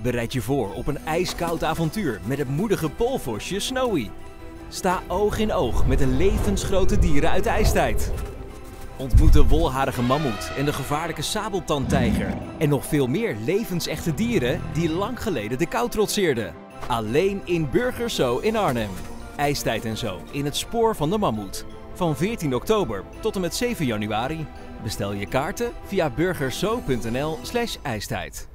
Bereid je voor op een ijskoud avontuur met het moedige poolvosje Snowy. Sta oog in oog met de levensgrote dieren uit de ijstijd. Ontmoet de wolharige mammoet en de gevaarlijke sabeltandtijger. En nog veel meer levensechte dieren die lang geleden de kou trotseerden. Alleen in Burgers Zoo in Arnhem. IJstijd en Zoo in het spoor van de mammoet. Van 14 oktober tot en met 7 januari. Bestel je kaarten via burgerszoo.nl/ijstijd.